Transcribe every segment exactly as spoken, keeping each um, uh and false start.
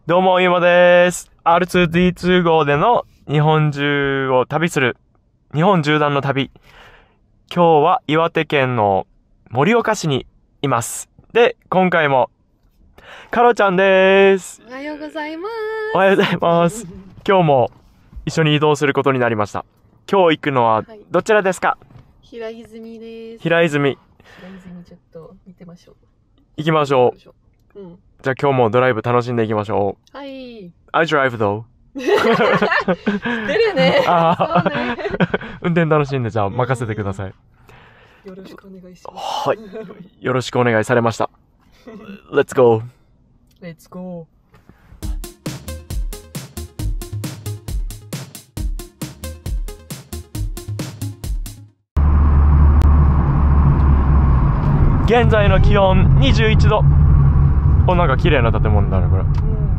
どうも、ゆうまです。アールツーディーツー 号での日本中を旅する、日本縦断の旅。今日は岩手県の盛岡市にいます。で、今回も、カロちゃんです。 おはようございます。 おはようございます。今日も一緒に移動することになりました。今日行くのはどちらですか？はい、 平泉です。 平泉。 平泉ちょっと見てましょう。 行きましょう。 うん、 じゃあ今日もドライブ楽しんでいきましょう。はい。 I drive though. 出るね。 あそうね。運転楽しんで、じゃあ任せてください。 よろしくお願いします。 はい。よろしくお願いされました。Let's go. Let's go. 現在の気温にじゅういちど。お、なんか綺麗な建物だね、これ。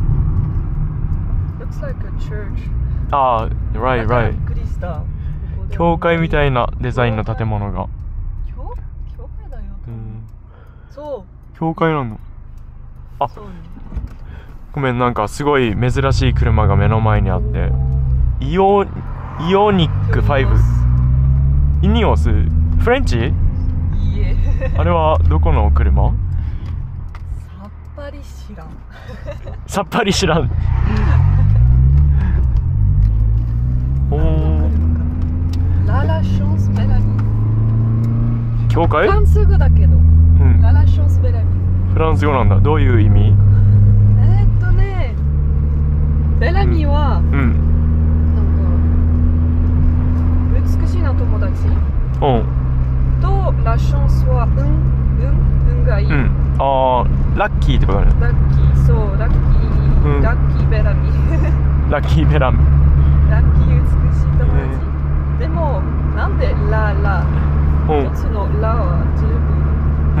Looks like a church. ああ、right, right. 教会みたいなデザインの建物が。 教教会だよ。うん。そう。 教会なんだ。あ、ごめん、なんかすごい珍しい車が目の前にあって。イオ、イオニックファイブ。イニオスフレンチ？ いいえ。 あれはどこの車？ さっぱり知らん。 さっぱり知らん。おー。 ララションスベラミ。 教会？ フランス語だけど。うん。ララションスベラミ。 フランス語なんだ。どういう意味？ えー、っとね、ベラミは、うん、なんか美しいな友達。うん。とラションスは運運運がいい。うん、 ああ、ラッキーってことだね。 ラッキー、そう、ラッキー、うん、ラッキーベラミ。 ラッキーベラミ。 ラッキー美しい友達。でもなんでララ？一つのラは十分。うん。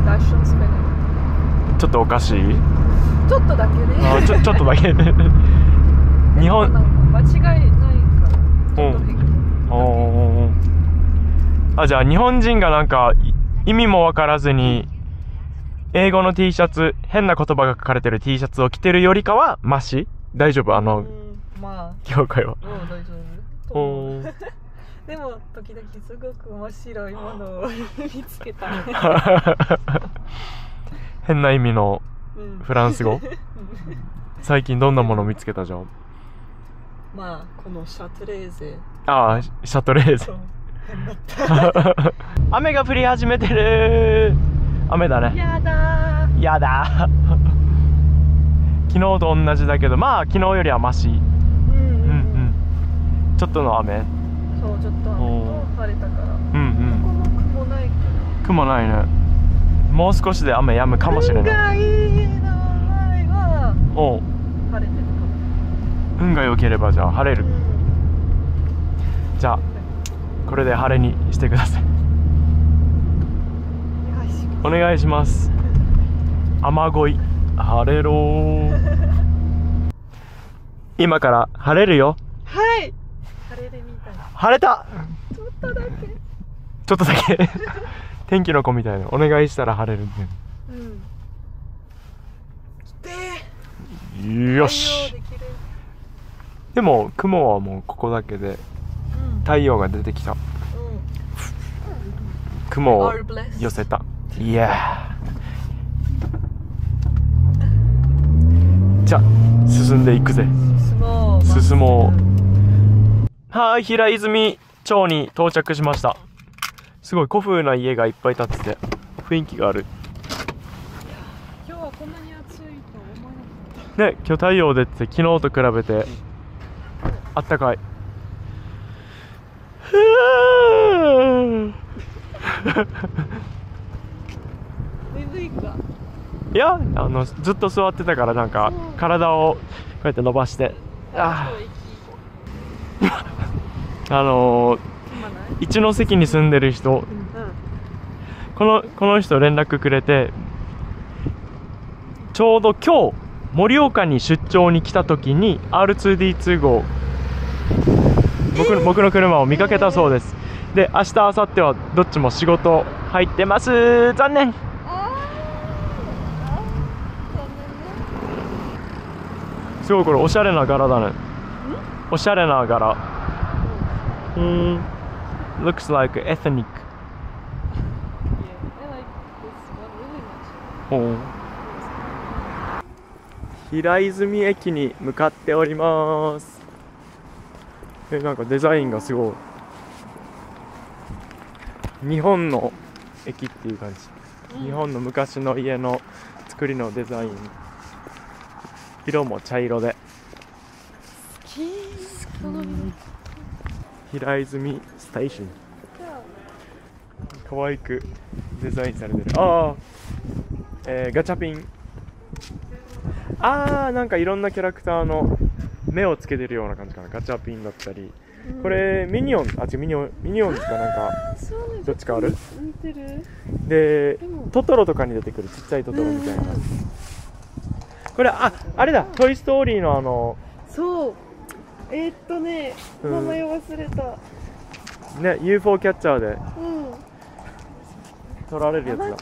ラションスベラミ。 ちょっとおかしい？ ちょっとだけね。 あ、ちょちょっとだけ。日本間違いないから。ちょっと変。 おー。あ、じゃあ日本人がなんか意味もわからずに英語の T シャツ、変な言葉が書かれてる T シャツを着てるよりかはマシ？大丈夫？あの、 まあ、 業界は。 うん、大丈夫。おでも時々すごく面白いものを見つけた。 変な意味のフランス語。最近どんなものを見つけたじゃん。 まあ、このシャトレーゼ。 ああ、シャトレーゼ。雨が降り始めてる。雨だね。 やだー。 やだー。昨日と同じだけど、まあ昨日よりはマシ。うんうん、うん、ちょっとの雨。 そう、ちょっと雨と晴れたから。うんうん。ここも雲ないけど。 雲ないね。もう少しで雨止むかもしれない。運がいいの前はお晴れてるかも。 運が良ければじゃあ晴れる。うん、じゃあこれで晴れにしてください。お願いします。雨乞い晴れろー。今から晴れるよ。 はい。晴れるみたい。 晴れた。 ちょっとだけ。 ちょっとだけ。天気の子みたいな。お願いしたら晴れるんで。うん。来て。よし。でも雲はもうここだけで。太陽が出てきた、うん、雲を寄せた。いやじゃあ進んでいくぜ。進もう進もう。はい、平泉町に到着しました。すごい古風な家がいっぱい建ってて雰囲気がある。 今日はこんなに暑いと思わなかったね。今日太陽出てて昨日と比べてあったかい。 眠いか？ いや、あのずっと座ってたからなんか体をこうやって伸ばしてああのー、一関に住んでる人、うん、このこの人連絡くれて、ちょうど今日盛岡に出張に来た時に アールツーディーツー 号僕の、僕の車を見かけたそうです。で、明日明後日はどっちも仕事入ってます。残念。 すごいこれおしゃれな柄だね。おしゃれな柄。うん。Looks like ethnic. Oh. 平泉駅に向かっております。え、なんかデザインがすごい。日本の駅っていう感じ。うん、日本の昔の家の作りのデザイン。色も茶色で。好き。平泉ステーション。可愛くデザインされてる。ああ。えー、ガチャピン。あー、なんかいろんなキャラクターの目をつけてるような感じかな。ガチャピンだったり、うん、これミニオン、あ、違う、ミニオン、ミニオンしかなんかどっちかある？似てる。で、でトトロとかに出てくるちっちゃいトトロみたいな。これ、あ、あれだ、トイストーリーのあの、 そう、えー、っとね、うん、名前忘れたね、ユーフォー キャッチャーで、うん、取られるやつだ。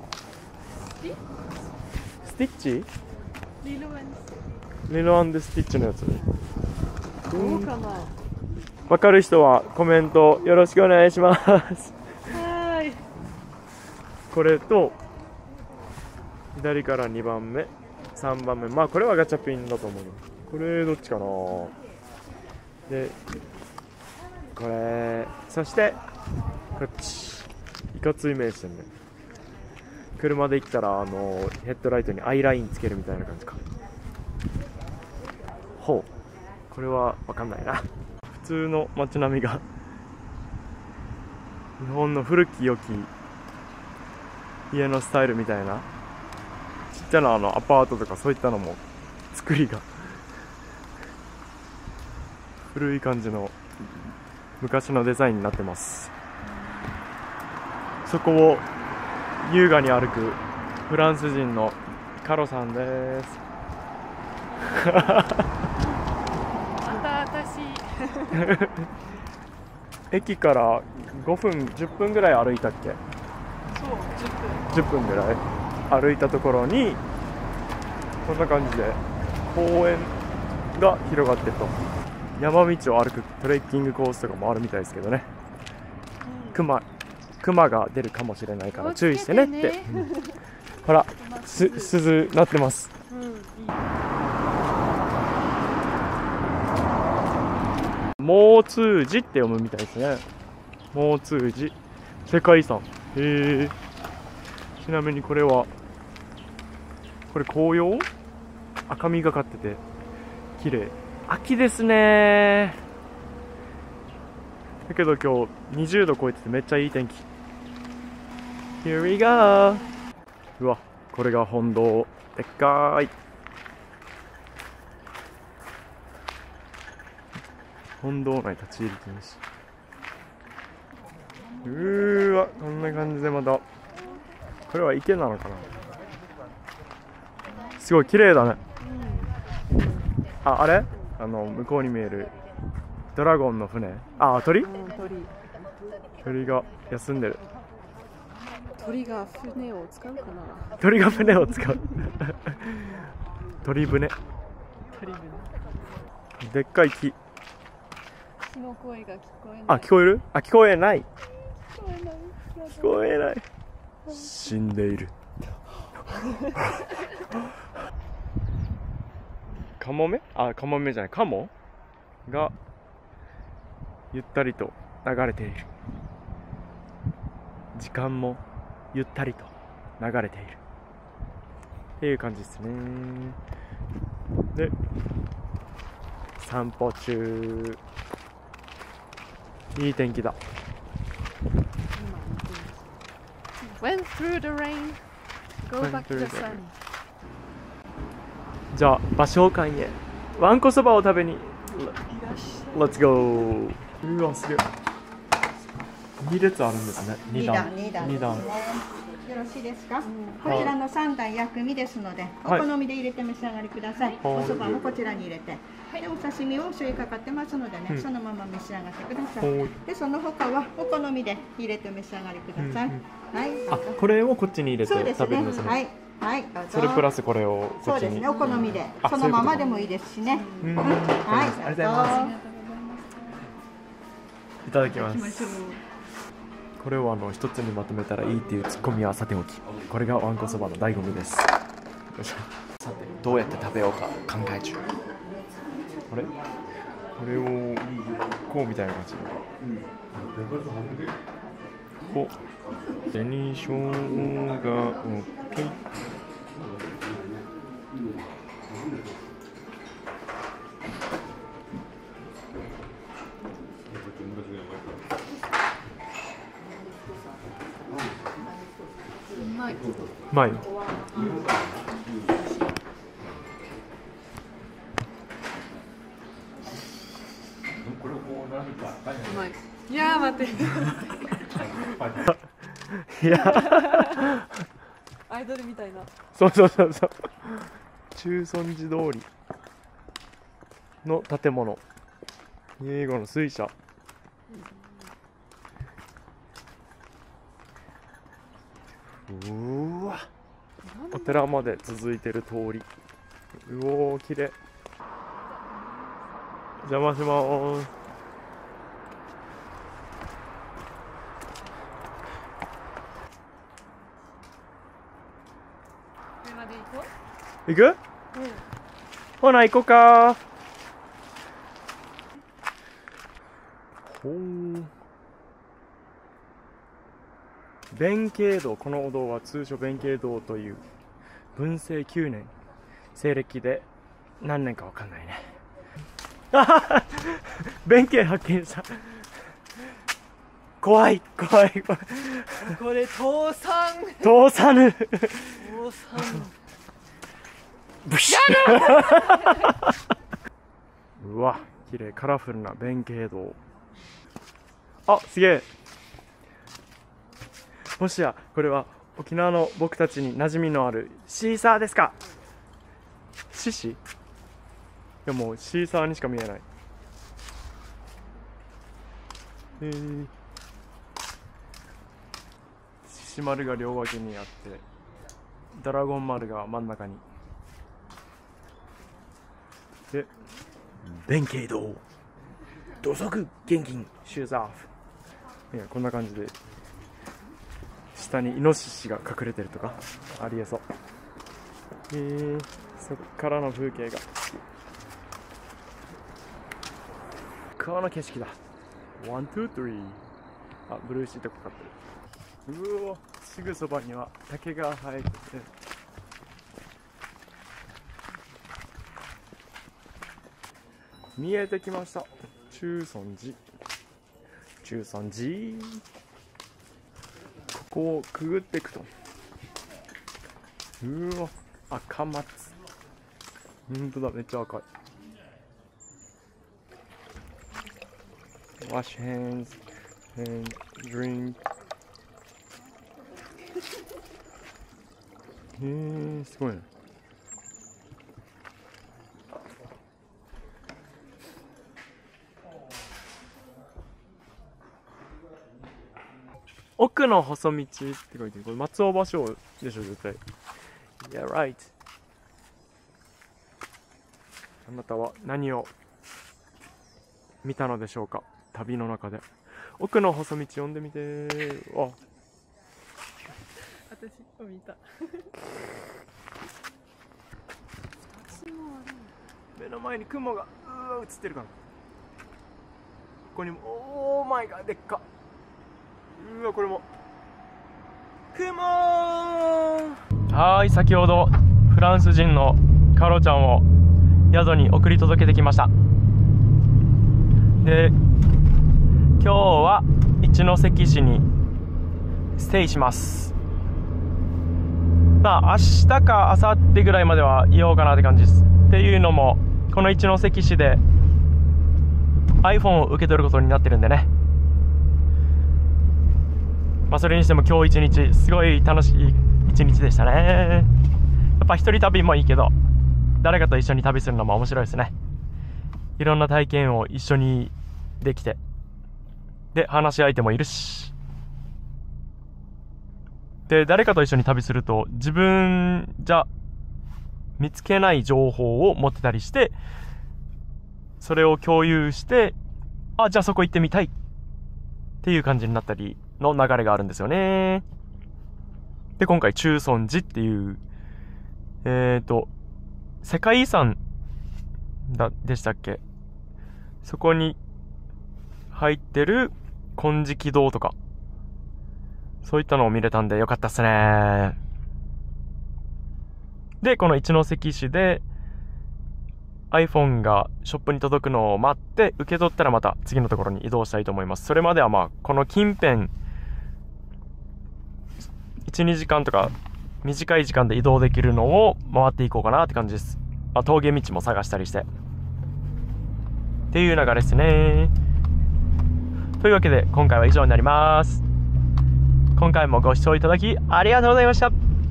スティッチ？リロ&スティッチのやつ。どうかな。 わかる人はコメントよろしくお願いします。はーい。 これと左からにばんめ、さんばんめ、まあこれはガチャピンだと思う。これどっちかな。で、これ、そしてこっち、いかつい名してんね。車で行ったらあのヘッドライトにアイラインつけるみたいな感じか。ほう、これは分かんないな。普通の街並みが日本の古き良き家のスタイルみたいな、ちっちゃなあのアパートとかそういったのも作りが古い感じの昔のデザインになってます。そこを優雅に歩くフランス人のカロさんです。 また私駅からごふんじゅっぷんぐらい歩いたっけ。 そう、じゅっぷんじゅっぷんぐらい歩いたところにこんな感じで公園が広がってると。山道を歩くトレッキングコースとかもあるみたいですけどね。クマクマが出るかもしれないから注意してねって、ね、うん、ほらす鈴鳴ってます、うん、いい。毛通寺って読むみたいですね。毛通寺世界遺産。へえ。ちなみにこれはこれ紅葉、赤みがかってて綺麗。秋ですね。だけど今日にじゅうど超えててめっちゃいい天気。Here we go! うわ、これが本堂。でっかーい。本堂内立ち入り禁止。うーわ、こんな感じでまた。これは池なのかな。すごい綺麗だね。あ、あれ？あの、向こうに見えるドラゴンの船。あ、鳥？うん、鳥。鳥が休んでる。 鳥が船を使うかな。 鳥が船を使う鳥船。 鳥船。 でっかい木。 木の声が聞こえない。 あ、聞こえる？あ、聞こえない。聞こえない。聞こえない。死んでいる。カモメ？あ、カモメじゃない、カモがゆったりと流れている。時間もゆったりと流れているっていう感じですね。で、散歩中。いい天気だ。 Went through the rain, go back to the sun. じゃあ場所館へわんこそばを食べに Let's go。 うわ、すげえ。に列あるんですね。に段。に段。に段。よろしいですか。こちらのさんだん薬味ですので、お好みで入れて召し上がりください。おそばもこちらに入れて、でお刺身を醤油かかってますのでね、そのまま召し上がってください。でその他はお好みで入れて召し上がりください。はい。 あ、これをこっちに入れて食べるんですね。 はい。 はい、どうぞ。 それプラスこれをこっちに。 そうですね、お好みで、 あそのままでもいいですしね。 うん、 はい、 ありがとうございます。いただきます。これをあの一つにまとめたらいいっていうツッコミはさておき、これがわんこそばの醍醐味です。よいしょ。さてどうやって食べようか考え中。これこれをこうみたいな感じ。こう紅生姜 OK。 うまい。 うまい。 うまい。いやー待って。 いやアイドルみたいな。 そうそうそうそう。中尊寺通りの建物。英語の水車。うーわ。お寺まで続いてる通り。うおー、綺麗。邪魔しまーす。 車で行こ行く？ う。うん。 ほな行こうか。ほー。弁慶堂、このお堂は通称弁慶堂という文政きゅうねん、西暦で何年かわかんないね。あはは、弁慶発見した。怖い怖い怖い。 これ倒産。 通さぬ。 倒産。 ブシッ。うわ、綺麗、カラフルな弁慶堂。あ、すげえ。もしやこれは沖縄の僕たちに馴染みのあるシーサーですか？獅子？いやもうシーサーにしか見えない。えー、獅子丸が両脇にあってドラゴン丸が真ん中に。で、弁慶堂土足現金シューズアフ。いやこんな感じで下にイノシシが隠れてるとかありえそう。えー、そっからの風景がこの景色だ。ワン、ツー、スリー。あ、ブルーシートかかってる。うお、すぐそばには竹が生えてて、見えてきました。中尊寺。中尊寺。ここをくぐっていくと、うわ、赤松。ほんとだ、めっちゃ赤い。Wash hands and drink。へー、すごいね。奥の細道って書いてる。これ松尾芭蕉でしょ絶対。Yeah, right。あなたは何を見たのでしょうか、旅の中で。奥の細道読んでみて。あ、 私を見た。 目の前に雲がうわ映ってるかな。ここにもオーマイガーでっか。うわこれも雲。はい、先ほどフランス人のカロちゃんを宿に送り届けてきました。で、今日は一関市にステイします。まあ明日か明後日ぐらいまではいようかなって感じです。っていうのもこの一関市で iPhone を受け取ることになってるんでね。まあそれにしても今日一日すごい楽しい一日でしたね。やっぱ一人旅もいいけど誰かと一緒に旅するのも面白いですね。いろんな体験を一緒にできて、で話し相手もいるしっで、誰かと一緒に旅すると、自分じゃ見つけない情報を持ってたりして、それを共有して、あ、じゃあそこ行ってみたいっていう感じになったりの流れがあるんですよね。で、今回、中尊寺っていう、えっと、世界遺産だ、でしたっけ？そこに入ってる金色堂とか、そういったのを見れたんでよかったっすね。で、この一関市で iPhone がショップに届くのを待って受け取ったらまた次のところに移動したいと思います。それまではまあこの近辺いち、にじかんとか短い時間で移動できるのを回っていこうかなって感じです。あ、峠道も探したりしてっていう流れですね。というわけで今回は以上になります。今回もご視聴いただきありがとうございました。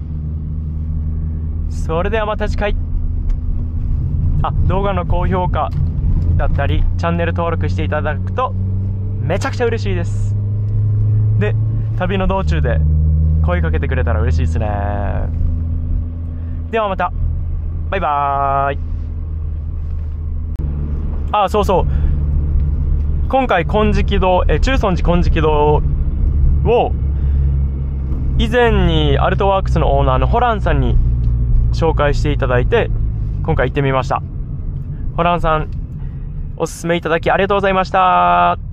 それではまた次回。あ、動画の高評価だったりチャンネル登録していただくとめちゃくちゃ嬉しいです。で、旅の道中で声かけてくれたら嬉しいですね。ではまた。バイバーイ。あ、そうそう。今回金色堂、え、中尊寺金色堂を以前にアルトワークスのオーナーのホランさんに紹介していただいて、今回行ってみました。ホランさん、おすすめいただきありがとうございました。